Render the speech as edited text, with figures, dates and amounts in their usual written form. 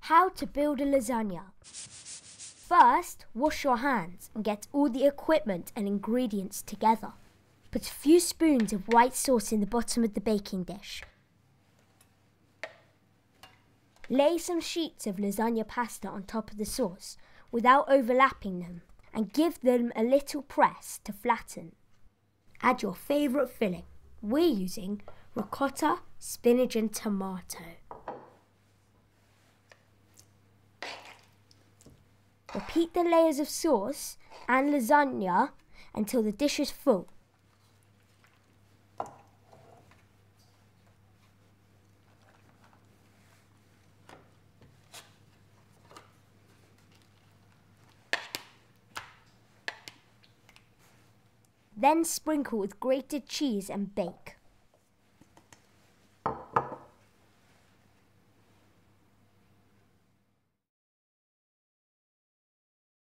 How to build a lasagna. First, wash your hands and get all the equipment and ingredients together. Put a few spoons of white sauce in the bottom of the baking dish. Lay some sheets of lasagna pasta on top of the sauce without overlapping them and give them a little press to flatten. Add your favourite filling. We're using ricotta, spinach and tomato. Repeat the layers of sauce and lasagna until the dish is full. Then sprinkle with grated cheese and bake.